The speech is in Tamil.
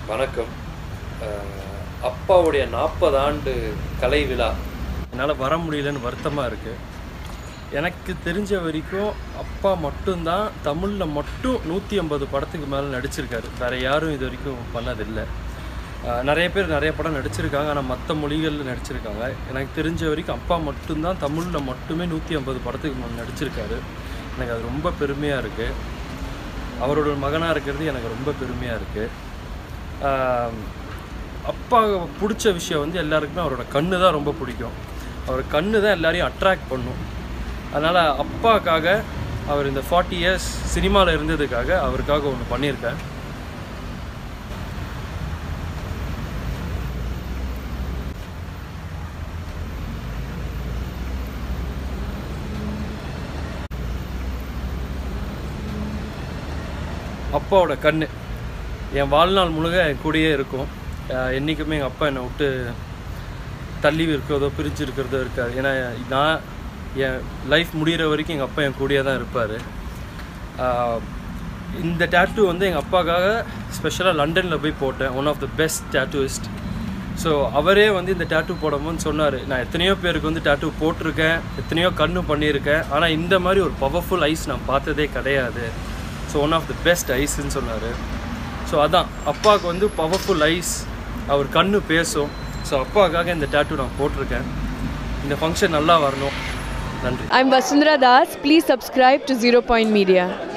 வணக்கம். அப்பாவுடைய 40 ஆண்டு கலை விழா என்னால் வர முடியலன்னு வருத்தமாக இருக்குது. எனக்கு தெரிஞ்ச வரைக்கும் அப்பா மட்டும்தான் தமிழில் மட்டும் 150 படத்துக்கு மேலே நடிச்சிருக்காரு. வேறு யாரும் இது வரைக்கும் பண்ணதில்லை. நிறைய பேர் நிறைய படம் நடிச்சிருக்காங்க, ஆனால் மற்ற மொழிகளில் நடிச்சிருக்காங்க. எனக்கு தெரிஞ்ச வரைக்கும் அப்பா மட்டும்தான் தமிழில் மட்டுமே 150 படத்துக்கு மேலே நடிச்சிருக்காரு. எனக்கு அது ரொம்ப பெருமையாக இருக்குது. அவரோட மகனாக இருக்கிறது எனக்கு ரொம்ப பெருமையாக இருக்குது. அப்பா பிடிச்ச விஷயம் வந்து எல்லாருக்குமே அவரோட கண்ணு தான் ரொம்ப பிடிக்கும். அவர் கண்ணு தான் எல்லாரையும் அட்ராக்ட் பண்ணும். அதனால் அப்பாவுக்காக அவர் இந்த 40 இயர்ஸ் சினிமாவில் இருந்ததுக்காக அவருக்காக ஒன்று பண்ணியிருக்கேன். அப்பாவோட கண் என் வாழ்நாள் முழுக்க என் கூடயே இருக்கும். என்றைக்குமே எங்கள் அப்பா என்னை விட்டு தள்ளி இருக்கிறதோ பிரிஞ்சு இருக்கிறதோ இருக்காது. ஏன்னா நான் என் லைஃப் முடிகிற வரைக்கும் எங்கள் அப்பா என் கூடயே தான் இருப்பார். இந்த டேட்டூ வந்து எங்கள் அப்பாவுக்காக ஸ்பெஷலாக லண்டனில் போய் போட்டேன். One of the best tattooist. So அவரே வந்து இந்த டேட்டூ போடும்போது சொன்னார், நான் எத்தனையோ பேருக்கு வந்து டேட்டூ போட்டிருக்கேன், எத்தனையோ கண்ணு பண்ணியிருக்கேன், ஆனால் இந்த மாதிரி ஒரு பவர்ஃபுல் ஐஸ் நான் பார்த்ததே கிடையாது. So one of the best ஐஸ்ன்னு சொன்னார். ஸோ அதான் அப்பாவுக்கு வந்து பவர்ஃபுல் ஐஸ், அவர் கண்ணு பேசும். ஸோ அப்பாவுக்காக இந்த டேட்டூ நான் போட்டிருக்கேன். இந்த ஃபங்க்ஷன் நல்லா வரணும். நன்றி. I'm Vasundhara Das. Please subscribe to 0 Point Media.